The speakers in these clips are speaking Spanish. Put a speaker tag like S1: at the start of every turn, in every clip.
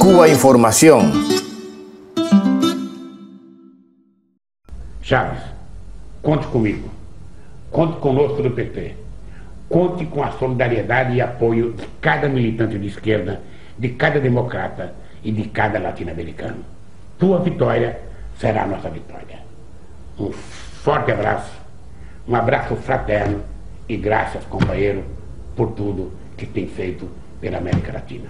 S1: Cuba Información.
S2: Chaves, conte comigo. Conte conosco do PT. Conte com a solidariedade e apoio de cada militante de esquerda, de cada democrata e de cada latino-americano. Tua vitória será a nossa vitória. Um forte abraço, um abraço fraterno e graças, companheiro, por tudo que tem feito pela América Latina.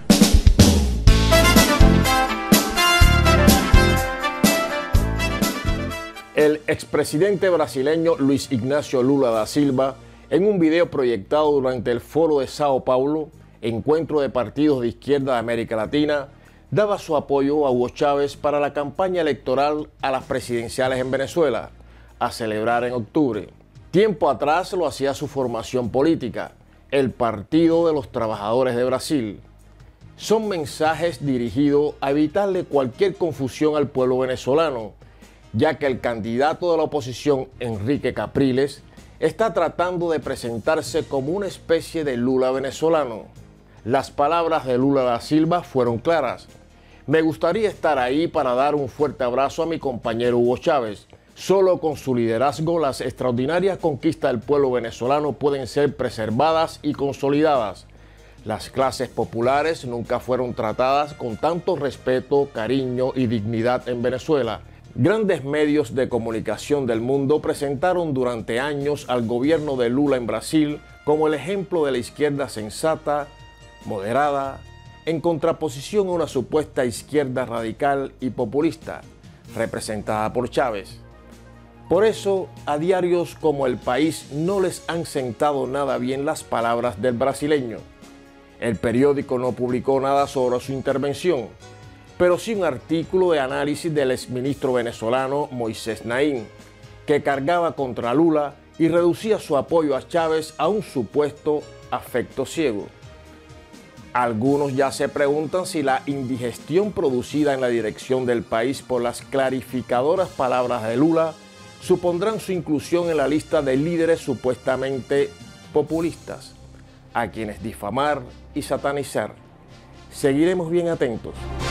S3: El expresidente brasileño Luis Ignacio Lula da Silva, en un video proyectado durante el Foro de Sao Paulo, encuentro de partidos de izquierda de América Latina, daba su apoyo a Hugo Chávez para la campaña electoral a las presidenciales en Venezuela, a celebrar en octubre. Tiempo atrás lo hacía su formación política, el Partido de los Trabajadores de Brasil. Son mensajes dirigidos a evitarle cualquier confusión al pueblo venezolano, ya que el candidato de la oposición, Enrique Capriles, está tratando de presentarse como una especie de Lula venezolano. Las palabras de Lula da Silva fueron claras. Me gustaría estar ahí para dar un fuerte abrazo a mi compañero Hugo Chávez. Solo con su liderazgo las extraordinarias conquistas del pueblo venezolano pueden ser preservadas y consolidadas. Las clases populares nunca fueron tratadas con tanto respeto, cariño y dignidad en Venezuela. Grandes medios de comunicación del mundo presentaron durante años al gobierno de Lula en Brasil como el ejemplo de la izquierda sensata, moderada, en contraposición a una supuesta izquierda radical y populista, representada por Chávez. Por eso, a diarios como El País no les han sentado nada bien las palabras del brasileño. El periódico no publicó nada sobre su intervención, pero sí un artículo de análisis del exministro venezolano Moisés Naín, que cargaba contra Lula y reducía su apoyo a Chávez a un supuesto afecto ciego. Algunos ya se preguntan si la indigestión producida en la dirección del país por las clarificadoras palabras de Lula supondrán su inclusión en la lista de líderes supuestamente populistas, a quienes difamar y satanizar. Seguiremos bien atentos.